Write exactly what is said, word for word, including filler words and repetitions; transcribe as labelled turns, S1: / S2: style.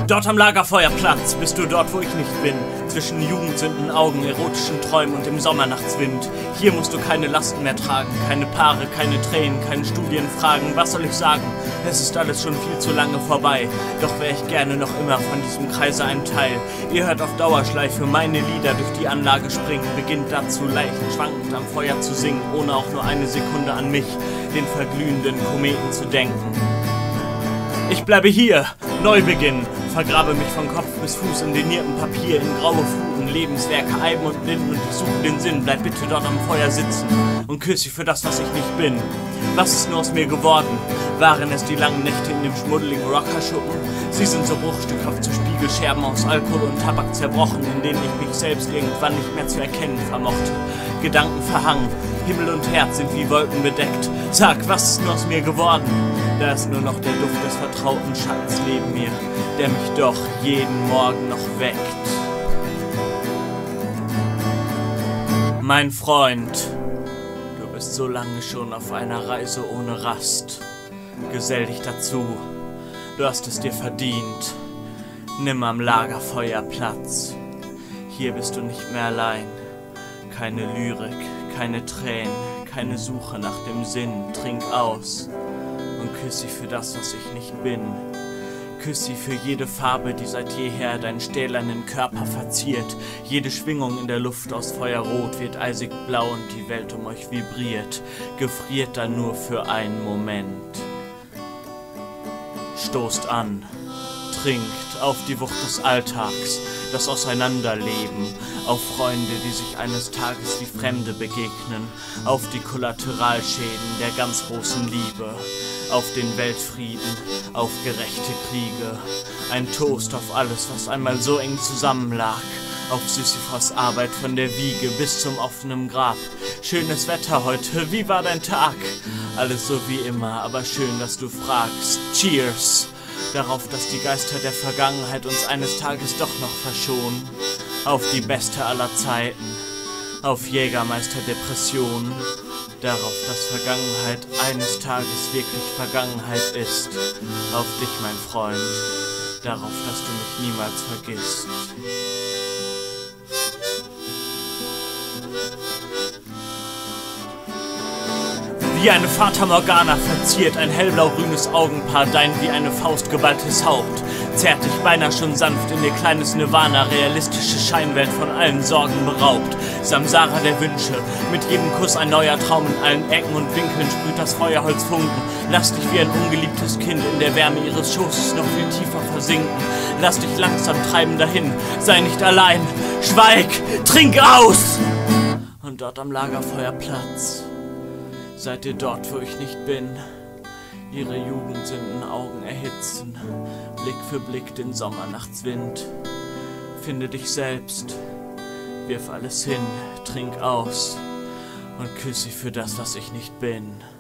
S1: Dort am Lagerfeuerplatz bist du dort, wo ich nicht bin. Zwischen jugendsünden Augen, erotischen Träumen und dem Sommernachtswind. Hier musst du keine Lasten mehr tragen, keine Paare, keine Tränen, keine Studienfragen. Was soll ich sagen? Es ist alles schon viel zu lange vorbei. Doch wär ich gerne noch immer von diesem Kreise ein Teil. Ihr hört auf Dauerschleife meine Lieder durch die Anlage springen. Beginnt dazu leicht schwankend am Feuer zu singen, ohne auch nur eine Sekunde an mich, den verglühenden Kometen, zu denken. Ich bleibe hier, Neubeginn, vergrabe mich von Kopf bis Fuß in deniertem Papier, in graue Fluten, Lebenswerke, Eiben und Blinden, und ich suche den Sinn. Bleib bitte dort am Feuer sitzen und küsse für das, was ich nicht bin. Was ist nur aus mir geworden? Waren es die langen Nächte in dem schmuddeligen Rockerschuppen? Sie sind so bruchstückhaft zu Spiegelscherben aus Alkohol und Tabak zerbrochen, in denen ich mich selbst irgendwann nicht mehr zu erkennen vermochte. Gedanken verhangen, Himmel und Herz sind wie Wolken bedeckt. Sag, was ist nur aus mir geworden? Da ist nur noch der Duft des vertrauten Schattens neben mir, der mich doch jeden Morgen noch weckt. Mein Freund, du bist so lange schon auf einer Reise ohne Rast. Gesell dich dazu, du hast es dir verdient. Nimm am Lagerfeuer Platz. Hier bist du nicht mehr allein. Keine Lyrik, keine Tränen, keine Suche nach dem Sinn. Trink aus und küss sie für das, was ich nicht bin. Küss sie für jede Farbe, die seit jeher deinen stählernen Körper verziert. Jede Schwingung in der Luft aus Feuerrot wird eisig blau und die Welt um euch vibriert. Gefriert dann nur für einen Moment. Stoßt an, trinkt auf die Wucht des Alltags, das Auseinanderleben, auf Freunde, die sich eines Tages wie Fremde begegnen, auf die Kollateralschäden der ganz großen Liebe, auf den Weltfrieden, auf gerechte Kriege, ein Toast auf alles, was einmal so eng zusammenlag, auf Sisyphos Arbeit von der Wiege bis zum offenen Grab. Schönes Wetter heute, wie war dein Tag? Alles so wie immer, aber schön, dass du fragst. Cheers! Darauf, dass die Geister der Vergangenheit uns eines Tages doch noch verschonen. Auf die beste aller Zeiten. Auf Jägermeister Depression. Darauf, dass Vergangenheit eines Tages wirklich Vergangenheit ist. Auf dich, mein Freund. Darauf, dass du mich niemals vergisst. Wie eine Fata Morgana verziert ein hellblau-grünes Augenpaar dein wie eine Faust geballtes Haupt. Zerrt dich beinahe schon sanft in ihr kleines Nirvana, realistische Scheinwelt von allen Sorgen beraubt. Samsara der Wünsche, mit jedem Kuss ein neuer Traum, in allen Ecken und Winkeln sprüht das Feuerholz Funken. Lass dich wie ein ungeliebtes Kind in der Wärme ihres Schoßes noch viel tiefer versinken. Lass dich langsam treiben dahin, sei nicht allein, schweig, trink aus! Und dort am Lagerfeuerplatz seid ihr dort, wo ich nicht bin, ihre jugendsünden Augen erhitzen, Blick für Blick den Sommernachtswind. Finde dich selbst, wirf alles hin, trink aus und küss sie für das, was ich nicht bin.